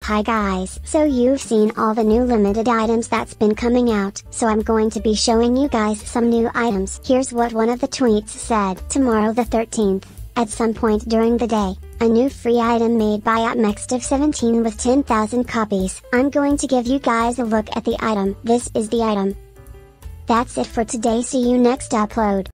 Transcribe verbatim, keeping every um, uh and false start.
Hi guys, so you've seen all the new limited items that's been coming out, so I'm going to be showing you guys some new items. Here's what one of the tweets said. Tomorrow the thirteenth, at some point during the day, a new free item made by atmextive seventeen with ten thousand copies. I'm going to give you guys a look at the item. This is the item. That's it for today, see you next upload.